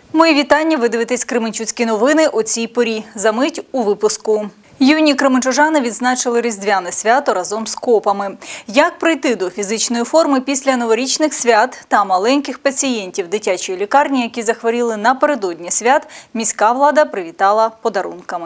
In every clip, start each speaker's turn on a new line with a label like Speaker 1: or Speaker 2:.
Speaker 1: Мої вітання, ви дивитесь Кременчуцькі новини о цій порі. Замить у випуску. Юні кременчужани відзначили Різдвяне свято разом з копами. Як прийти до фізичної форми після новорічних свят та маленьких пацієнтів дитячої лікарні, які захворіли напередодні свят, міська влада привітала подарунками.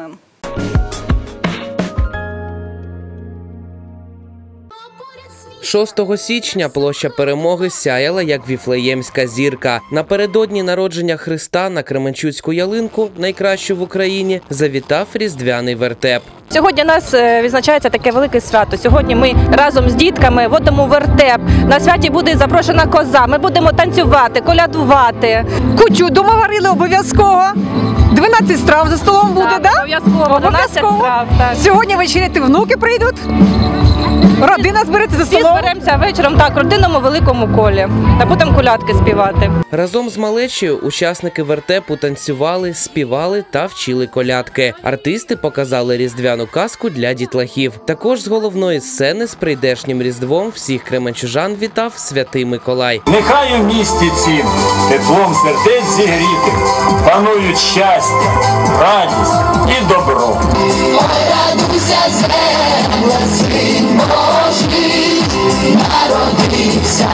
Speaker 2: 6 січня площа Перемоги сяяла, як віфлеємська зірка. Напередодні народження Христа на Кременчуцьку ялинку, найкращу в Україні, завітав різдвяний вертеп.
Speaker 3: Сьогодні у нас відзначається таке велике свято. Сьогодні ми разом з дітками водимо вертеп. На святі буде запрошена коза. Ми будемо танцювати, колядувати.
Speaker 4: Кучу дома варили обов'язково. 12 страв за столом буде, так?
Speaker 3: Обов'язково. 12 страв, так.
Speaker 4: Сьогодні вечеряти внуки прийдуть. Родина збереться за
Speaker 3: Всі
Speaker 4: столом.
Speaker 3: зберемося вечором в родинному великому колі. Та будемо колядки співати.
Speaker 2: Разом з малечею учасники вертепу танцювали, співали та вчили колядки. Артисти показали різдвяну казку для дітлахів. Також з головної сцени з прийдешнім Різдвом всіх кременчужан вітав Святий Миколай.
Speaker 5: Нехай у місті цім теплом сердець зігрітих панують щастя, радість і добро.
Speaker 6: Радуйся, земля, син Божий народився.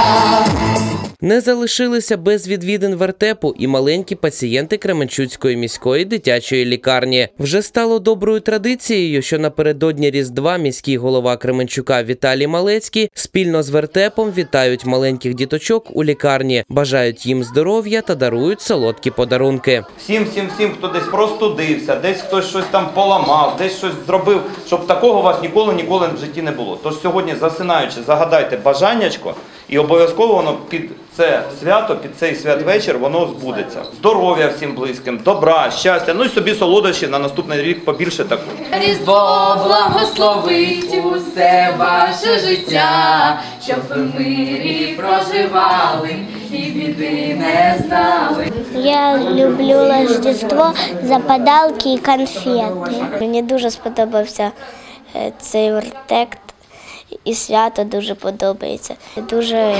Speaker 2: Не залишилися без відвідин вертепу і маленькі пацієнти Кременчуцької міської дитячої лікарні. Вже стало доброю традицією, що напередодні Різдва міський голова Кременчука Віталій Малецький спільно з вертепом вітають маленьких діточок у лікарні, бажають їм здоров'я та дарують солодкі подарунки.
Speaker 7: Всім, хто десь простудився, десь хтось щось там поламав, десь щось зробив, щоб такого у вас ніколи в житті не було. Тож сьогодні, засинаючи, загадайте бажаннячко, і обов'язково воно під це свято, під цей святвечір воно збудеться. Здоров'я всім близьким, добра, щастя, ну і собі солодощі на наступний рік побільше такого.
Speaker 6: Різдво благословить усе ваше життя, щоб ви в мирі проживали і біди не знали.
Speaker 8: Я люблю Рождество за подарунки і конфети. Мені дуже сподобався цей вертеп. І свято дуже подобається. Дуже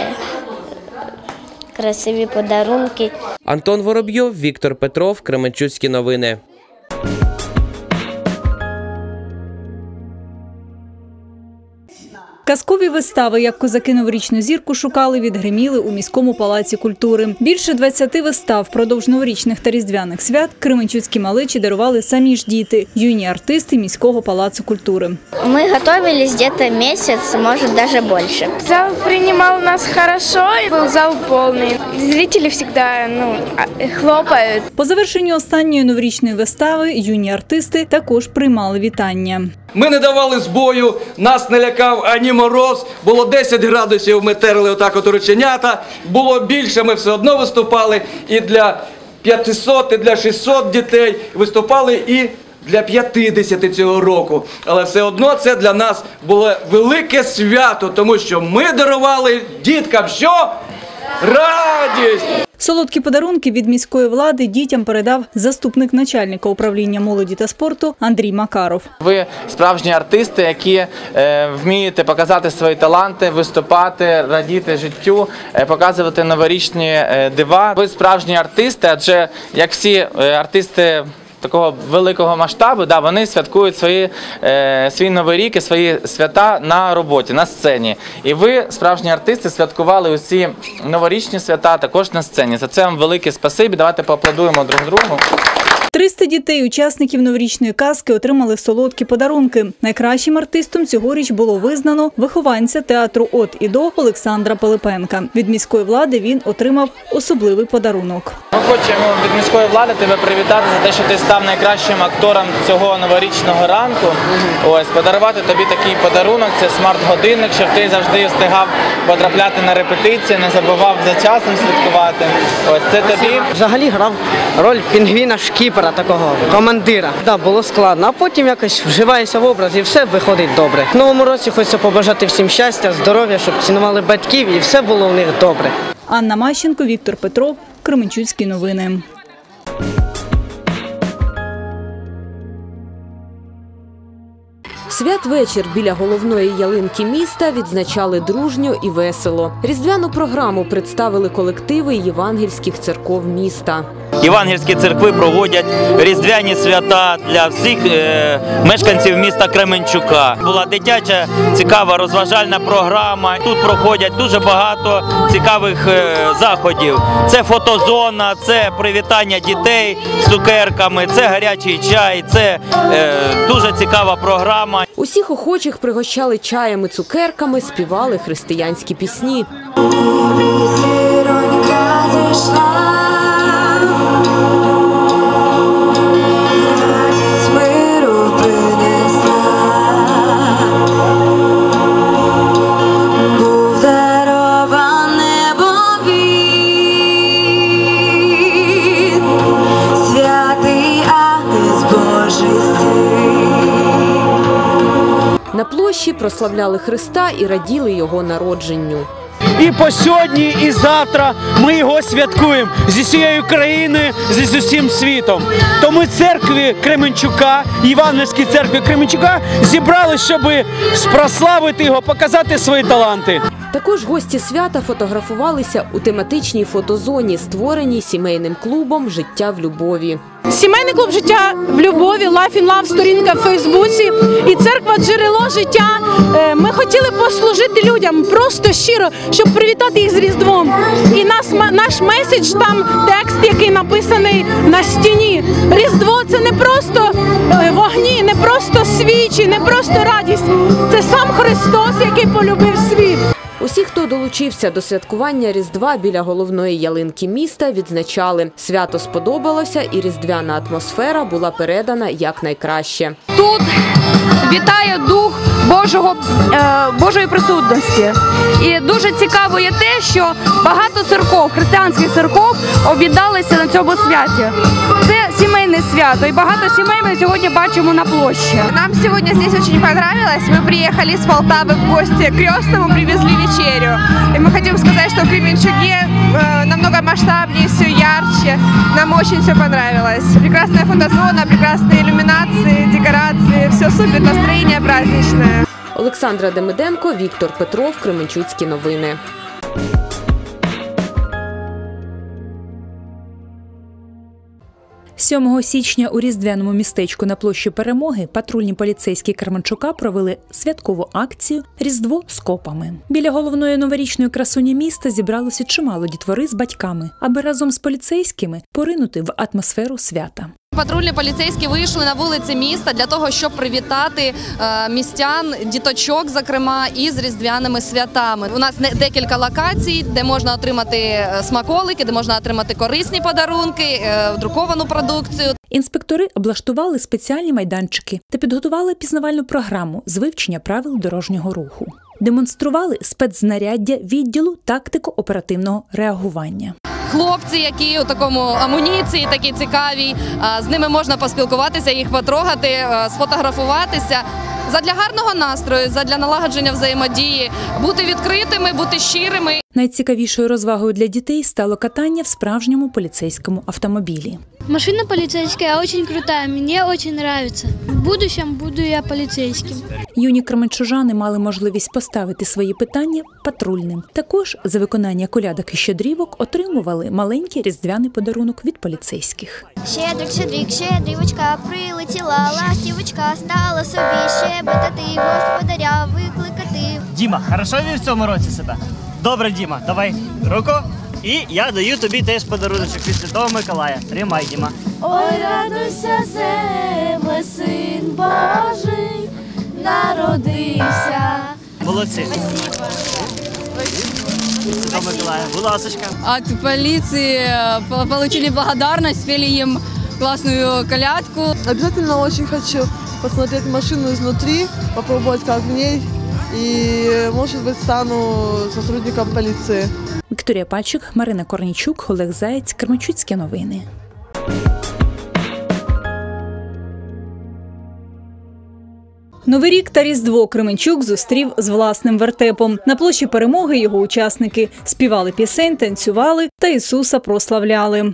Speaker 8: красиві подарунки.
Speaker 2: Антон Воробйов, Віктор Петров, Кременчуцькі новини.
Speaker 1: Казкові вистави, як козаки новорічну зірку шукали, відгриміли у міському палаці культури. Більше 20 вистав впродовж новорічних та різдвяних свят кременчуцькі малечі дарували самі ж діти, юні артисти міського палацу культури.
Speaker 8: Ми готувалися десь місяць, може навіть більше.
Speaker 9: Зал приймав нас хорошо, був зал повний. Зрителі завжди хлопають.
Speaker 1: По завершенню останньої новорічної вистави юні артисти також приймали вітання.
Speaker 10: Ми не давали збою, нас не лякав ані мороз, було 10 градусів, ми терли отак от рученята, було більше, ми все одно виступали і для 500, і для 600 дітей, виступали і для 50 цього року. Але все одно це для нас було велике свято, тому що ми дарували діткам що? Радість!
Speaker 1: Солодкі подарунки від міської влади дітям передав заступник начальника управління молоді та спорту Андрій Макаров.
Speaker 11: Ви справжні артисти, які вмієте показати свої таланти, виступати, радіти життю, показувати новорічні дива. Ви справжні артисти, адже як всі артисти такого великого масштабу, вони святкують свій Новий рік і свої свята на роботі, на сцені. І ви, справжні артисти, святкували усі новорічні свята також на сцені. За це вам велике спасибі. Давайте поаплодуємо друг другу.
Speaker 1: 300 дітей, учасників новорічної казки, отримали солодкі подарунки. Найкращим артистом цьогоріч було визнано вихованця театру «От і до» Олександра Пилипенка. Від міської влади він отримав особливий подарунок.
Speaker 11: Ми хочемо від міської влади тебе привітати за те, що ти став найкращим актором цього новорічного ранку. Ось, подарувати тобі такий подарунок – це смарт-годинник, щоб ти завжди встигав потрапляти на репетиції, не забував за часом слідкувати. Ось, це тобі.
Speaker 12: Взагалі грав роль пінгвіна-шкіпера, такого командира. Так, було складно, а потім якось вживаєшся в образ і все виходить добре. В новому році хочеться побажати всім щастя, здоров'я, щоб цінували батьків і все було у них добре.
Speaker 1: Анна Мащенко, Віктор Петров, Кременчуцькі новини.
Speaker 13: Святвечір біля головної ялинки міста відзначали дружньо і весело. Різдвяну програму представили колективи євангельських церков міста.
Speaker 14: Євангельські церкви проводять різдвяні свята для всіх мешканців міста Кременчука. Була дитяча, цікава розважальна програма. Тут проходять дуже багато цікавих заходів. Це фотозона, це привітання дітей з цукерками, це гарячий чай, це дуже цікава програма.
Speaker 13: Усіх охочих пригощали чаєм і цукерками, співали християнські пісні. На площі прославляли Христа і раділи Його народженню.
Speaker 15: І по сьогодні, і завтра ми його святкуємо зі всією країною, зі всім світом. То ми церкві Кременчука, Євангельській церкві Кременчука зібрали, щоб прославити його, показати свої таланти.
Speaker 13: Також гості свята фотографувалися у тематичній фотозоні, створеній сімейним клубом «Життя в любові».
Speaker 16: Сімейний клуб «Життя в любові», Life in Love, сторінка в Фейсбуці і церква «Джерело життя». Ми хотіли послужити людям просто щиро, щоб привітати їх з Різдвом. І наш меседж, там текст, який написаний на стіні. Різдво – це не просто вогні, не просто свічі, не просто радість. Це сам Христос, який полюбив світ.
Speaker 13: Усі, хто долучився до святкування Різдва біля головної ялинки міста, відзначали. Свято сподобалося і різдвяна атмосфера була передана якнайкраще.
Speaker 6: Тут вітає дух Божої присутності. І дуже цікаво є те, що багато церков, християнських церков об'єдналися на цьому святі. Це сімейне свято, і багато сімей ми сьогодні бачимо на площі.
Speaker 17: Нам сьогодні здесь очень понравилось. Мы приехали с Полтавы в гости к крестному, привезли вечерю. И мы хотим сказать, что в Кременчуге намного масштабнее, все ярче. Нам очень все понравилось. Прекрасная фотозона, прекрасные иллюминации, декорации. Все супер, настроение праздничное.
Speaker 13: Олександра Демиденко, Віктор Петров, Кременчуцькі новини.
Speaker 1: 7 січня у різдвяному містечку на площі Перемоги патрульні поліцейські Кременчука провели святкову акцію «Різдво з копами». Біля головної новорічної красуні міста зібралося чимало дітвори з батьками, аби разом з поліцейськими поринути в атмосферу свята.
Speaker 18: Патрульні поліцейські вийшли на вулиці міста для того, щоб привітати містян, діточок, зокрема, із різдвяними святами. У нас декілька локацій, де можна отримати смаколики, де можна отримати корисні подарунки, друковану продукцію.
Speaker 1: Інспектори облаштували спеціальні майданчики та підготували пізнавальну програму з вивчення правил дорожнього руху. Демонстрували спецзнаряддя відділу тактико-оперативного реагування.
Speaker 18: Хлопці, які у такому амуніції, такі цікаві, з ними можна поспілкуватися, їх потрогати, сфотографуватися. Задля гарного настрою, задля налагодження взаємодії, бути відкритими, бути щирими.
Speaker 1: Найцікавішою розвагою для дітей стало катання в справжньому поліцейському автомобілі.
Speaker 19: Машина полицейская очень крутая, мне очень нравится. В будущем буду я полицейским.
Speaker 1: Юні кременчужани мали можливість поставити свої питання патрульним. Також за виконання колядок і щедрівок отримували маленький різдвяний подарунок від поліцейських.
Speaker 8: Щедрик, щедрик, щедрівочка, прилетіла ластівочка, стала собі щебетати, господаря викликати.
Speaker 20: Діма, хорошо він в цьому році себе? Добре, Діма, давай руку. І я даю тобі теж подаруночок від Святого Миколая. Тримай, Діма.
Speaker 6: Ой, радуйся, земле, син Божий народився.
Speaker 20: Молодці. Святого Миколая, будь ласочка.
Speaker 18: От полиции получили благодарность, спели им классную колядку.
Speaker 21: Обязательно очень хочу посмотреть машину изнутри, попробовать как в ней. И, может быть, стану сотрудником полиции.
Speaker 1: Вікторія Пальчик, Марина Корнійчук, Олег Заєць, Кременчуцькі новини. Новий рік та Різдво Кременчук зустрів з власним вертепом. На площі Перемоги його учасники співали пісень, танцювали та Ісуса прославляли.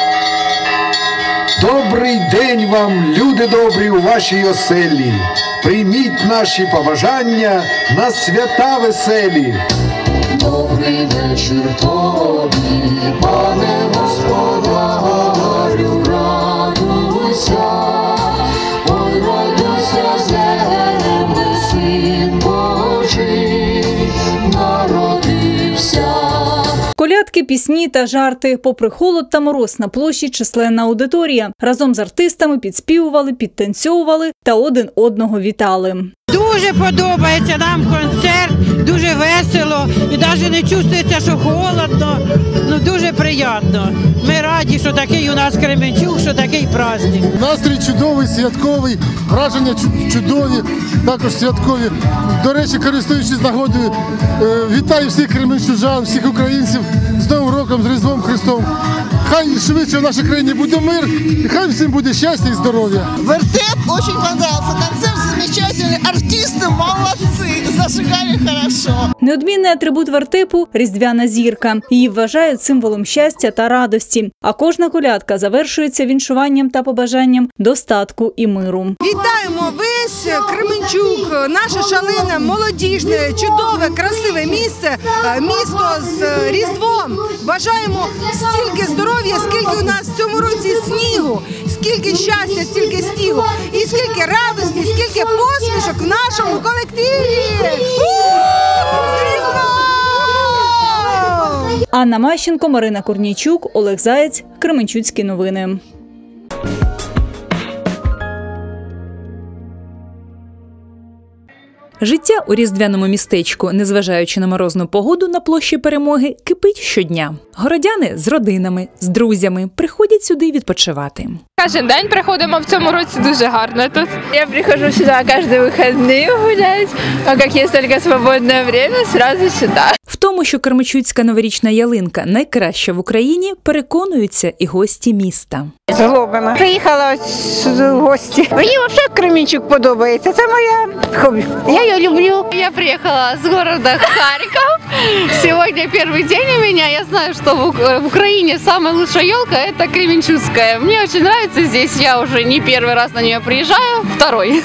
Speaker 22: Добрий день вам, люди добрі, у вашій оселі. Прийміть наші побажання на свята веселі. Добрий вечір тобі, пане Господа.
Speaker 1: пісні та жарти. Попри холод та мороз, на площі численна аудиторія. Разом з артистами підспівували, підтанцьовували та один одного вітали.
Speaker 3: Дуже подобається нам концерт, дуже весело і навіть не чувствується, що холодно. Ну дуже приємно. Ми раді, що такий у нас Кременчук, що такий праздник.
Speaker 4: Настрій чудовий, святковий, враження чудові, також святкові. До речі, користуючись нагодою, вітаю всіх кременчужан, всіх українців з Новим роком, з Різдвом Христом. Хай швидше в нашій країні буде мир, і хай всім буде щастя і здоров'я.
Speaker 23: Вертеп очень понравился, концерт замечательный, артисты молодцы, зажигали хорошо.
Speaker 1: Неодмінний атрибут вертепу – різдвяна зірка. Її вважають символом щастя та радості. А кожна колядка завершується віншуванням та побажанням достатку і миру.
Speaker 24: Вітаємо весь Кременчук, наше шалене, молодіжне, чудове, красиве місце, місто з Різдвом. Бажаємо стільки здоров'я, скільки у нас в цьому році снігу, скільки щастя, стільки снігу, і скільки радості, скільки посмішок в нашому колективі. З Різдвом!
Speaker 1: Анна Мащенко, Марина Корнійчук, Олег Заєць, Кременчуцькі новини. Життя у різдвяному містечку, незважаючи на морозну погоду на площі Перемоги, кипить щодня. Городяни з родинами, з друзями приходять сюди відпочивати.
Speaker 9: Кожен день приходимо, в цьому році дуже гарно тут. Я приходжу сюди кожні вихідні гуляти, а як є тільки свободне час, одразу сюди.
Speaker 1: В тому, що Кременчуцька новорічна ялинка найкраща в Україні, переконуються і гості міста.
Speaker 3: З Глобина. Приїхала в гості. Мені взагалі Кременчук подобається, це моя хобі. Я її люблю.
Speaker 18: Я приехала с города Харьков. Сегодня первый день у меня. Я знаю, что в Украине самая лучшая елка – это Кременчуцкая. Мне очень нравится здесь. Я уже не первый раз на нее приезжаю, второй.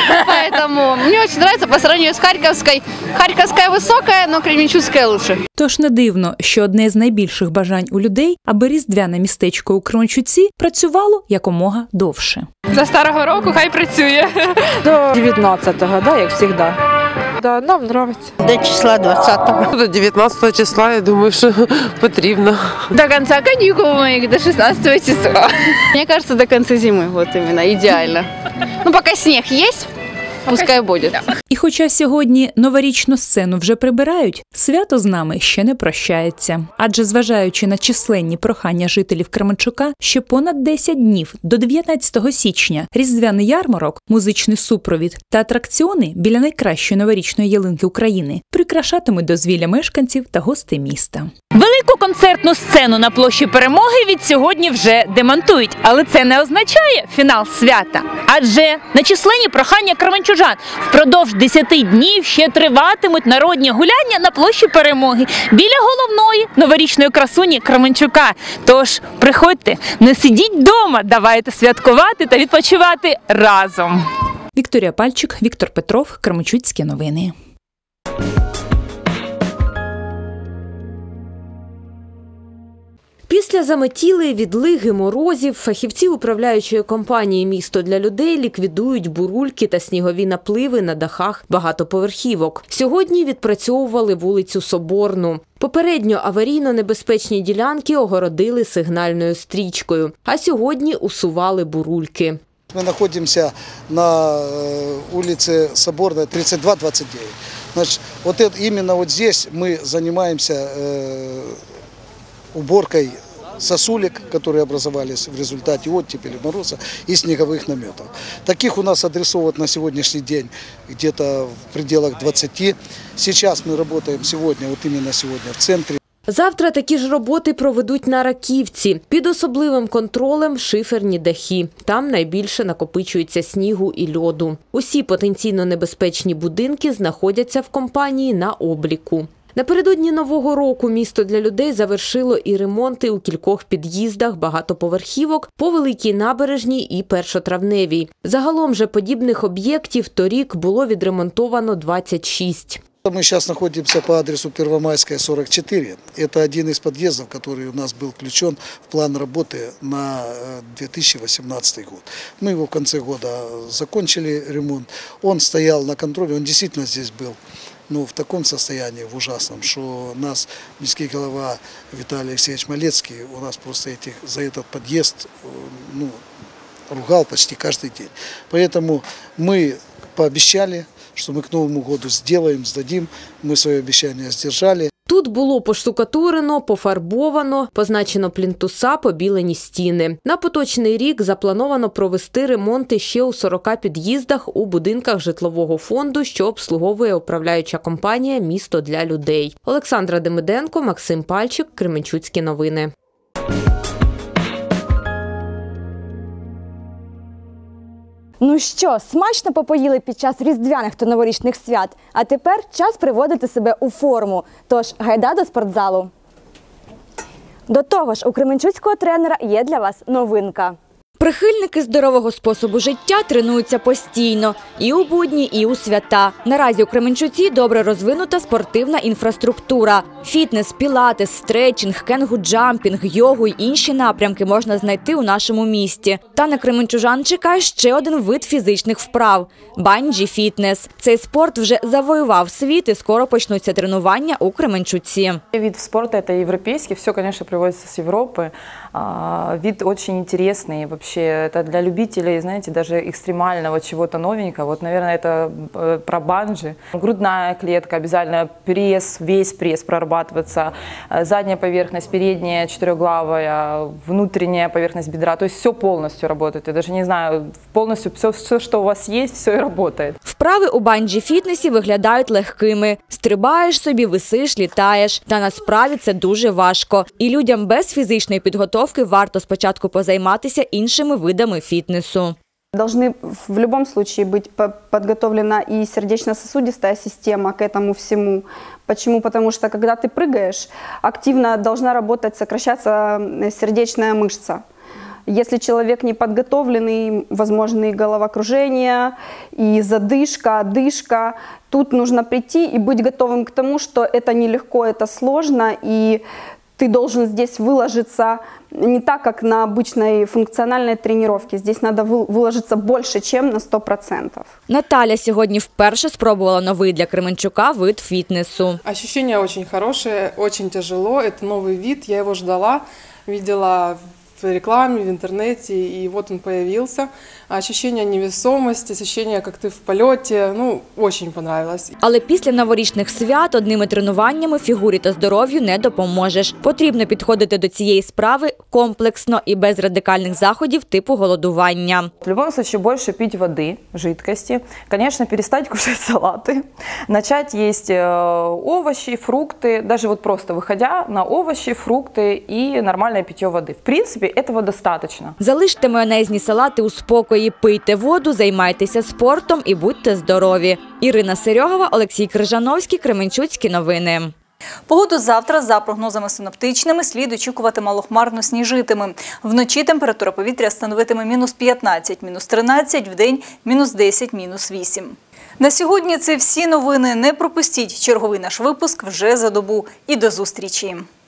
Speaker 18: Поэтому мне очень нравится по сравнению с Харьковской. Харьковская высокая, но Кременчуцкая лучше.
Speaker 1: Тож не дивно, що одне з найбільших бажань у людей, аби різдвяне містечко у Кременчуці працювало якомога довше.
Speaker 9: До Старого року хай працює.
Speaker 3: До 19-го, да, як завжди.
Speaker 9: Да, нам подобається.
Speaker 3: До числа 20-го.
Speaker 25: До 19 числа, я думаю, що потрібно.
Speaker 18: До конца каникул моих, до 16 числа. Мне кажется, до конца зимы, вот именно, идеально. Ну, пока снег есть, пускай будет.
Speaker 1: І хоча сьогодні новорічну сцену вже прибирають, свято з нами ще не прощається. Адже зважаючи на численні прохання жителів Кременчука, ще понад 10 днів до 19 січня різдвяний ярмарок, музичний супровід та атракціони біля найкращої новорічної ялинки України прикрашатимуть дозвілля мешканців та гостей міста.
Speaker 26: Велику концертну сцену на площі Перемоги від сьогодні вже демонтують, але це не означає фінал свята. Адже на численні прохання кременчужан впродовж 10 днів ще триватимуть народні гуляння на площі Перемоги біля головної новорічної красуні Кременчука. Тож приходьте, не сидіть вдома, давайте святкувати та відпочивати разом.
Speaker 1: Вікторія Пальчик, Віктор Петров, Кременчуцькі новини.
Speaker 13: Після заметілої відлиги морозів фахівці управляючої компанії «Місто для людей» ліквідують бурульки та снігові напливи на дахах багатоповерхівок. Сьогодні відпрацьовували вулицю Соборну. Попередньо аварійно-небезпечні ділянки огородили сигнальною стрічкою, а сьогодні усували бурульки.
Speaker 27: Мы находимся на улице Соборная, 32-29. Значит, вот это, именно вот здесь мы занимаемся уборкой сосулек, которые образовались в результате оттепели, мороза и снеговых наметов. Таких у нас адресовано на сегодняшний день где-то в пределах 20. Сейчас мы работаем сегодня, вот именно сегодня в центре.
Speaker 13: Завтра такі ж роботи проведуть на Раківці. Під особливим контролем шиферні дахи. Там найбільше накопичується снігу і льоду. Усі потенційно небезпечні будинки знаходяться в компанії на обліку. Напередодні Нового року «Місто для людей» завершило і ремонти у кількох під'їздах багатоповерхівок по Великій Набережній і Першотравневій. Загалом же подібних об'єктів торік було відремонтовано 26.
Speaker 27: Мы сейчас находимся по адресу Первомайская, 44. Это один из подъездов, который у нас был включен в план работы на 2018 год. Мы его в конце года закончили ремонт. Он стоял на контроле, он действительно здесь был в таком состоянии, в ужасном, что нас міський голова Виталий Алексеевич Малецкий у нас просто за этот подъезд ругал почти каждый день. Поэтому мы пообещали, что мы к Новому году сделаем, сдадим. Мы свое обещание сдержали.
Speaker 13: Тут було поштукатурено, пофарбовано, позначено плінтуса, побілені стіни. На поточний рік заплановано провести ремонти ще у 40 під'їздах у будинках житлового фонду, що обслуговує управляюча компанія «Місто для людей». Олександра Демиденко, Максим Пальчик, Кременчуцькі новини.
Speaker 2: Ну що, смачно попоїли під час різдвяних та новорічних свят, а тепер час приводити себе у форму. Тож, гайда до спортзалу. До того ж, у кременчуцького тренера є для вас новинка.
Speaker 5: Прихильники здорового способу життя тренуються постійно – і у будні, і у свята. Наразі у Кременчуці добре розвинута спортивна інфраструктура. Фітнес, пілатес, стретчинг, кенгу-джампінг, йогу й інші напрямки можна знайти у нашому місті. Та на кременчужан чекає ще один вид фізичних вправ – банджі-фітнес. Цей спорт вже завоював світ і скоро почнуться тренування у Кременчуці.
Speaker 7: Вид спорта – это европейский, все, конечно, привозится с Европы. Вид очень интересный, вообще это для любителей, знаете, даже экстремального чего-то новенького. Вот, наверное, это про банджи. Грудная клетка, обязательно пресс, весь пресс прорабатывается, задняя поверхность, передняя четырехглавая, внутренняя поверхность бедра, то есть все полностью работает. Я даже не знаю, полностью все, что у вас есть, все и работает.
Speaker 5: Вправи у банджі-фітнесі виглядають легкими. Стрибаєш собі, висиш, літаєш. Та насправді це дуже важко. І людям без фізичної підготовки варто спочатку позайматися іншими видами фітнесу.
Speaker 10: Должны в любом случае быть подготовлена и сердечно-сосудистая система к этому всему. Почему? Потому что когда ты прыгаешь, активно должна работать, сокращаться сердечная мышца. Если человек не подготовленный, возможны и головокружение, и задышка, одышка. Тут нужно прийти и быть готовым к тому, что это нелегко, это сложно, и ты должен здесь выложиться не так, как на обычной функциональной тренировке. Здесь надо выложиться больше, чем на 100%.
Speaker 5: Наталя сьогодні вперше спробувала новий для Кременчука вид фітнесу.
Speaker 11: Ощущения очень хорошие, очень тяжело. Это новый вид, я его ждала, видела в рекламе, в интернете, и вот он появился. Ощущение невесомости, ощущение, как ты в полете, очень понравилось.
Speaker 5: Але після новорічних свят одними тренуваннями фігурі та здоров'ю не допоможеш. Потрібно підходити до цієї справи комплексно і без радикальних заходів типу голодування.
Speaker 7: В любом случае больше пить воды, жидкости. Конечно, перестать кушать салаты. Начать есть овощи, фрукты, даже вот просто выходя на овощи, фрукты и нормальное питье воды. В принципе, этого достаточно.
Speaker 5: Залиште майонезні салати у спокої, пийте воду, займайтеся спортом і будьте здорові. Ірина Серьогова, Олексій Крижановський, Кременчуцькі новини.
Speaker 1: Погоду завтра, за прогнозами синоптичними, слід очікувати малохмарно сніжитиме. Вночі температура повітря становитиме -15, -13, вдень -10, -8. На сьогодні це всі новини. Не пропустіть черговий наш випуск вже за добу. І до зустрічі!